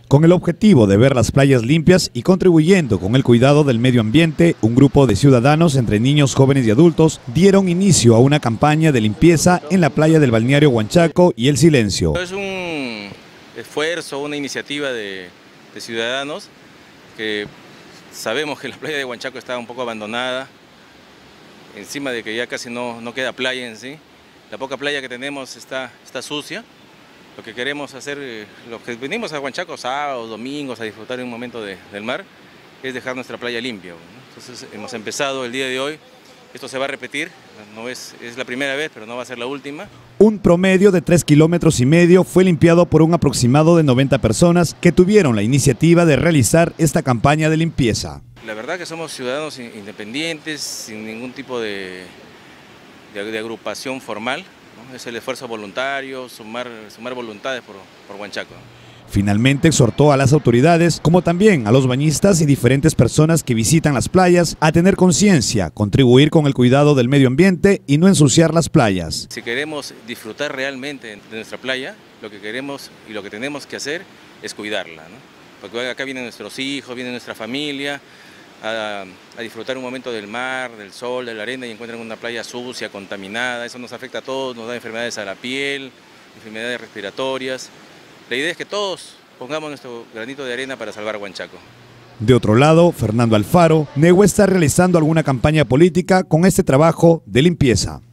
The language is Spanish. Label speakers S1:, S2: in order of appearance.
S1: Con el objetivo de ver las playas limpias y contribuyendo con el cuidado del medio ambiente, un grupo de ciudadanos, entre niños, jóvenes y adultos, dieron inicio a una campaña de limpieza en la playa del balneario Huanchaco y El Silencio.
S2: Es un esfuerzo, una iniciativa de ciudadanos que sabemos que la playa de Huanchaco está un poco abandonada, encima de que ya casi no queda playa en sí. La poca playa que tenemos está sucia. Lo que queremos hacer, los que venimos a Huanchaco sábados, domingos a disfrutar un momento del mar, es dejar nuestra playa limpia, ¿no? Entonces hemos empezado el día de hoy, esto se va a repetir, no es la primera vez, pero no va a ser la última.
S1: Un promedio de 3,5 kilómetros fue limpiado por un aproximado de 90 personas que tuvieron la iniciativa de realizar esta campaña de limpieza.
S2: La verdad que somos ciudadanos independientes, sin ningún tipo de agrupación formal. Es el esfuerzo voluntario, sumar voluntades por Huanchaco.
S1: Finalmente exhortó a las autoridades, como también a los bañistas y diferentes personas que visitan las playas, a tener conciencia, contribuir con el cuidado del medio ambiente y no ensuciar las playas.
S2: Si queremos disfrutar realmente de nuestra playa, lo que queremos y lo que tenemos que hacer es cuidarla, ¿no? Porque acá vienen nuestros hijos, viene nuestra familia, a disfrutar un momento del mar, del sol, de la arena y encuentran una playa sucia, contaminada. Eso nos afecta a todos, nos da enfermedades a la piel, enfermedades respiratorias. La idea es que todos pongamos nuestro granito de arena para salvar Huanchaco.
S1: De otro lado, Fernando Alfaro negó estar realizando alguna campaña política con este trabajo de limpieza.